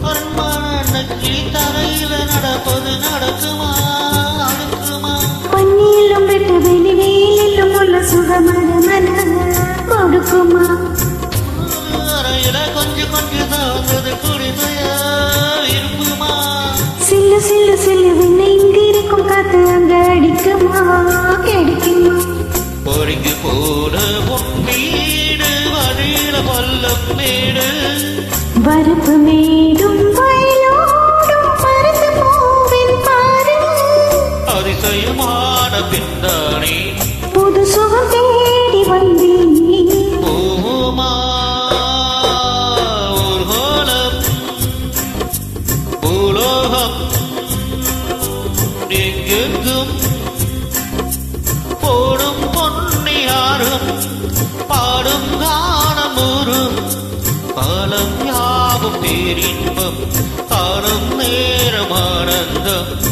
அரண்மனைக்கு தரையில நடப்பது நடக்குமா நடக்குமா பன்னியிலும் வெட்டு வெளி வெயிலிலும் உள்ள சுகமான மன கொடுக்குமா அறையில கொஞ்சம் கொஞ்சம் தாழ்ந்தது குடிசையா இருக்குமா சில்லு சில்லு சில்லு வெண்ணை இங்கு இருக்கும் காத்து அங்க அடிக்குமா கிடைக்குமா பொறிக்கு போன பொன்னீடு வழியில பல்லம் மேடு வரப்பு மேடும் வயலோடும் பறந்து போவின் பாரு அதிசயமான பின்தானே புது சுகம் தேடி வந்தேன் பூமா ஊர்கோலம் பூலோகம் எங்கெங்கும் போடும் பொன்னியாரும் பாடும் காணமுறும் காலம் யாவும் பேரின்பம் காலம் நேரம் ஆனந்தம்